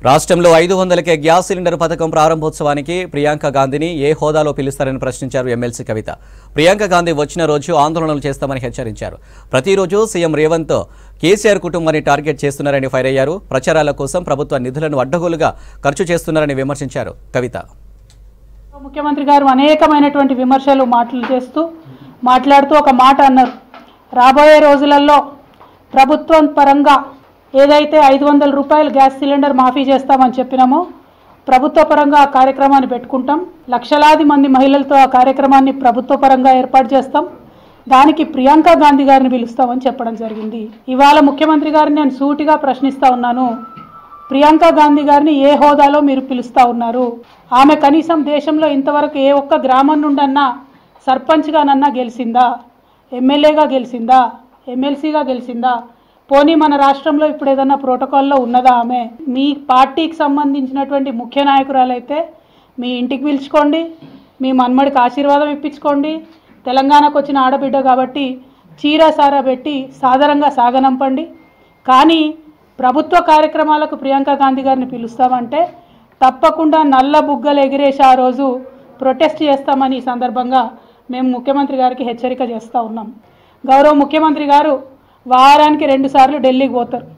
రాష్ట్రంలో 500కే gas cylinder పథకం ప్రారంభోత్సవానికి ప్రియాంక గాంధీని ఏ హోదాలో పిలుస్తారని ప్రశ్నించారు ఎమ్మెల్సీ కవిత. ప్రియాంక గాంధీ వచ్చిన రోజు ఆందోళనలు చేస్తామని హెచ్చరించారు. ప్రతిరోజు సీఎం రేవంత్ కేసీఆర్ కుటుంబాన్ని టార్గెట్ చేస్తున్నారని ఫైర్ అయ్యారు. ప్రచారాల కోసం ప్రభుత్వ నిధులను అడ్డగోలుగా ఖర్చు చేస్తున్నారని విమర్శించారు కవిత. ముఖ్యమంత్రి గారు అనేకమైనటువంటి విమర్శలు మాట్లాడుతూ ఒక మాట అన్నారు. రాబోయే రోజులలో ప్రభుత్వం పరంగా ఏదైతే 500 రూపాయలు గ్యాస్ సిలిండర్ మాఫీ చేస్తామని చెప్పినామో ప్రభుత్వ పరంగా ఆ కార్యక్రమాన్ని పెట్టుకుంటాం. లక్షలాది మంది మహిళలతో ఆ కార్యక్రమాన్ని ప్రభుత్వ పరంగా ఏర్పాటు చేస్తాం. దానికి ప్రియాంక గాంధీ గారిని పిలుస్తామని చెప్పడం జరిగింది. ఇవాళ ముఖ్యమంత్రి గారిని నేను సూటిగా ప్రశ్నిస్తూ ఉన్నాను. ప్రియాంక గాంధీ గారిని ఏ హోదాలో మీరు పిలుస్తూ ఉన్నారు? ఆమె కనీసం దేశంలో ఇంతవరకు ఏ ఒక్క గ్రామం నుండన్నా సర్పంచ్గానన్నా గెలిచిందా? ఎమ్మెల్యేగా గెలిచిందా? ఎమ్మెల్సీగా గెలిచిందా? పోనీ మన రాష్ట్రంలో ఇప్పుడు ఏదన్నా ప్రోటోకాల్లో ఉన్నదా? ఆమె మీ పార్టీకి సంబంధించినటువంటి ముఖ్య నాయకురాలైతే మీ ఇంటికి పిలుచుకోండి, మీ మన్మడికి ఆశీర్వాదం ఇప్పించుకోండి. తెలంగాణకు వచ్చిన ఆడబిడ్డ కాబట్టి చీర సారా పెట్టి సాదరంగా సాగనంపండి. కానీ ప్రభుత్వ కార్యక్రమాలకు ప్రియాంక గాంధీ గారిని పిలుస్తామంటే తప్పకుండా నల్ల బుగ్గలు ఎగిరేసి ఆ రోజు ప్రొటెస్ట్ చేస్తామని ఈ సందర్భంగా మేము ముఖ్యమంత్రి గారికి హెచ్చరిక చేస్తూ ఉన్నాం. గౌరవ ముఖ్యమంత్రి గారు వారానికి 2 సార్లు ఢిల్లీకి పోతారు.